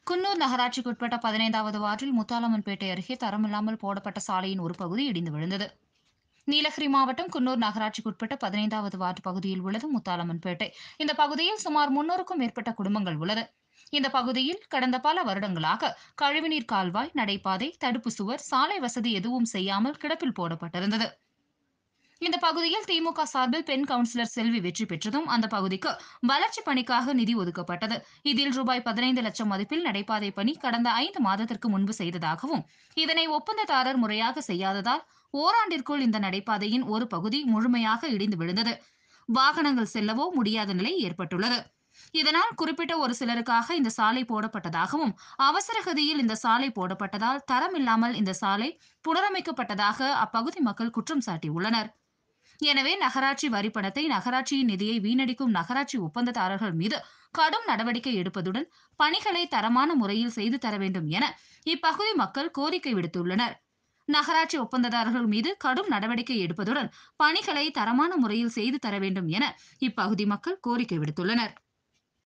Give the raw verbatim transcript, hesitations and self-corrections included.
குன்னூர் நகராட்சிக்குட்பட்ட பதினைந்தாவது வார்டில் முத்தாலம்மன்பேட்டை அருகே தரமில்லாமல் போடப்பட்ட சாலையின் ஒரு பகுதி இடிந்து விழுந்தது. நீலகிரி மாவட்டம் குன்னூர் நகராட்சிக்குட்பட்ட பதினைந்தாவது வார்டு பகுதியில் உள்ளது முத்தாலம்மன்பேட்டை. இந்த பகுதியில் சுமார் முன்னூறுக்கும் மேற்பட்ட குடும்பங்கள் உள்ளது. இந்த பகுதியில் கடந்த பல வருடங்களாக கழிவுநீர் கால்வாய், நடைபாதை, தடுப்பு சுவர், சாலை வசதி எதுவும் செய்யாமல் கிடப்பில் போடப்பட்டிருந்தது. இந்த பகுதியில் திமுக சார்பில் பெண் கவுன்சிலர் செல்வி வெற்றி பெற்றதும் அந்த பகுதிக்கு வளர்ச்சிப் பணிக்காக நிதி ஒதுக்கப்பட்டது. இதில் ரூபாய் பதினைந்து லட்சம் மதிப்பில் நடைபாதை பணி கடந்த ஐந்து மாதத்திற்கு முன்பு செய்ததாகவும், இதனை ஒப்பந்ததாரர் முறையாக செய்யாததால் ஓராண்டிற்குள் இந்த நடைபாதையின் ஒரு பகுதி முழுமையாக இடிந்து விழுந்தது. வாகனங்கள் செல்லவோ முடியாத நிலை ஏற்பட்டுள்ளது. இதனால் குறிப்பிட்ட ஒரு சிலருக்காக இந்த சாலை போடப்பட்டதாகவும், அவசரகதியில் இந்த சாலை போடப்பட்டதால் தரமில்லாமல் இந்த சாலை புனரமைக்கப்பட்டதாக அப்பகுதி மக்கள் குற்றம் சாட்டியுள்ளனர். எனவே நகராட்சி வரிப்பணத்தை, நகராட்சியின் நிதியை வீணடிக்கும் நகராட்சி ஒப்பந்ததாரர்கள் மீது கடும் நடவடிக்கை எடுப்பதுடன் பணிகளை தரமான முறையில் செய்து தர வேண்டும் என இப்பகுதி மக்கள் கோரிக்கை விடுத்துள்ளனர். நகராட்சி ஒப்பந்ததாரர்கள் மீது கடும் நடவடிக்கை எடுப்பதுடன் பணிகளை தரமான முறையில் செய்து தர வேண்டும் என இப்பகுதி மக்கள் கோரிக்கை விடுத்துள்ளனர்.